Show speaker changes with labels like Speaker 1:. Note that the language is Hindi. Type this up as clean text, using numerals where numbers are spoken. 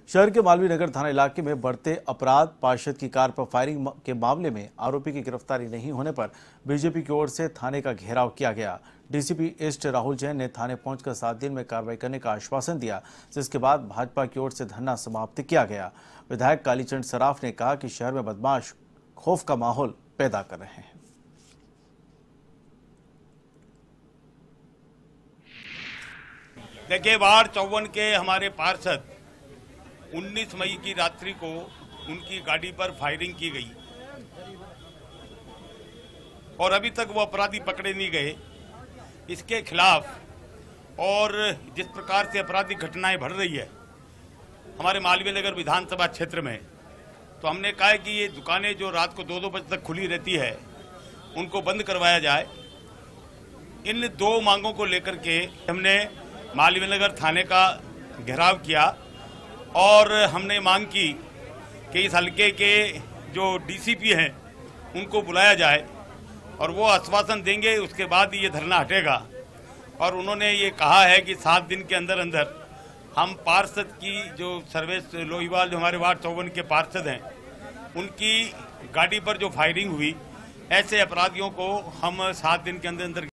Speaker 1: शहर के मालवीय नगर थाना इलाके में बढ़ते अपराध, पार्षद की कार पर फायरिंग के मामले में आरोपी की गिरफ्तारी नहीं होने पर बीजेपी की ओर से थाने का घेराव किया गया। डीसीपी ईस्ट राहुल जैन ने थाने पहुंचकर 7 दिन में कार्रवाई करने का आश्वासन दिया, जिसके बाद भाजपा की ओर से धरना समाप्त किया गया। विधायक कालीचंद सराफ ने कहा कि शहर में बदमाश खौफ का माहौल पैदा कर रहे हैं।
Speaker 2: देखिए, वार्ड 54 के हमारे पार्षद 19 मई की रात्रि को उनकी गाड़ी पर फायरिंग की गई और अभी तक वो अपराधी पकड़े नहीं गए। इसके खिलाफ और जिस प्रकार से आपराधिक घटनाएं बढ़ रही है हमारे मालवीय नगर विधानसभा क्षेत्र में, तो हमने कहा है कि ये दुकानें जो रात को 2-2 बजे तक खुली रहती है उनको बंद करवाया जाए। इन 2 मांगों को लेकर के हमने मालवीय नगर थाने का घेराव किया और हमने मांग की कि इस हल्के के जो डीसीपी हैं उनको बुलाया जाए और वो आश्वासन देंगे, उसके बाद ये धरना हटेगा। और उन्होंने ये कहा है कि 7 दिन के अंदर अंदर हम पार्षद की जो सर्वेश लोहीवाल जो हमारे वार्ड 54 के पार्षद हैं उनकी गाड़ी पर जो फायरिंग हुई, ऐसे अपराधियों को हम 7 दिन के अंदर अंदर